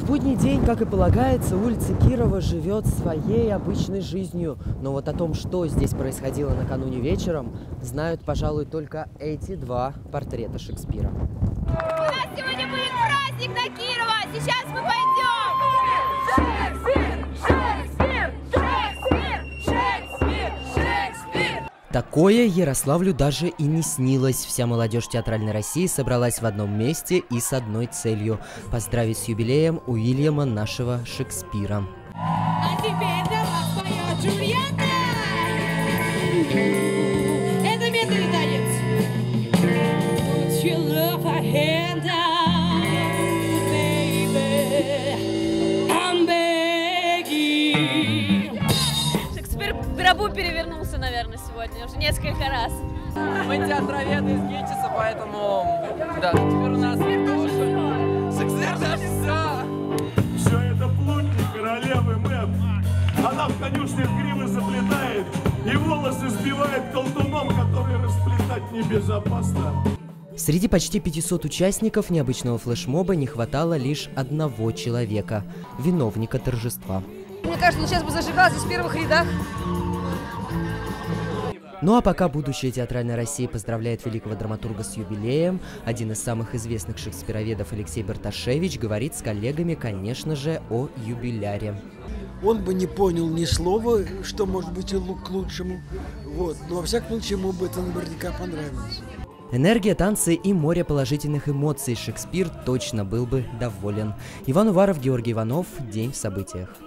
В будний день, как и полагается, улица Кирова живет своей обычной жизнью. Но вот о том, что здесь происходило накануне вечером, знают, пожалуй, только эти два портрета Шекспира. У нас сегодня будет праздник на Кирова! Сейчас мы пойдем! Шекспир! Шекспир! Шекспир! Шекспир! Шекспир! Такое Ярославлю даже и не снилось. Вся молодежь театральной России собралась в одном месте и с одной целью – поздравить с юбилеем Уильяма нашего Шекспира. А теперь для вас поет Джульетта! Это медленный танец. Put your love hand down, baby. I'm begging. Шекспир в гробу перевернулся, наверное, сегодня уже несколько раз. Мы театроведы из ГИТИСа, поэтому да, теперь у нас тоже Шекспир, да, Все это плутни королевы Мэп. Она в конюшнях гривы заплетает и волосы сбивает колтуном, который расплетать небезопасно. Среди почти 500 участников необычного флешмоба не хватало лишь одного человека – виновника торжества. Мне кажется, он сейчас бы зажигался в первых рядах. Ну а пока будущее театральной России поздравляет великого драматурга с юбилеем, один из самых известных шекспироведов Алексей Барташевич говорит с коллегами, конечно же, о юбиляре. Он бы не понял ни слова, что может быть и к лучшему. Вот. Но во всяком случае ему бы это наверняка понравилось. Энергия, танцы и море положительных эмоций. Шекспир точно был бы доволен. Иван Уваров, Георгий Иванов. День в событиях.